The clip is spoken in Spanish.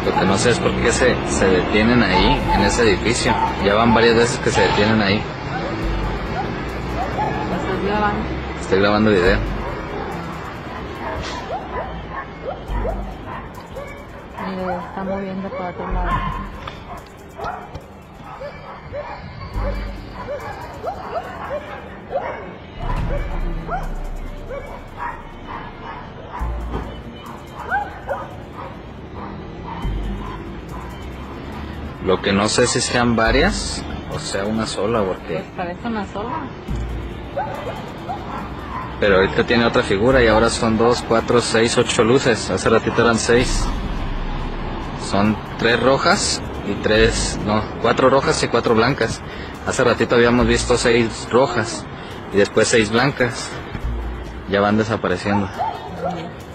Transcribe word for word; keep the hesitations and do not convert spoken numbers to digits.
Lo que no sé es por qué se, se detienen ahí, en ese edificio. Ya van varias veces que se detienen ahí. ¿Estás grabando? Estoy grabando video. Le está moviendo para otro lado. Lo que no sé si sean varias o sea una sola, porque... Pues parece una sola. Pero ahorita tiene otra figura y ahora son dos, cuatro, seis, ocho luces. Hace ratito eran seis. Son tres rojas y tres, no, cuatro rojas y cuatro blancas. Hace ratito habíamos visto seis rojas y después seis blancas. Ya van desapareciendo.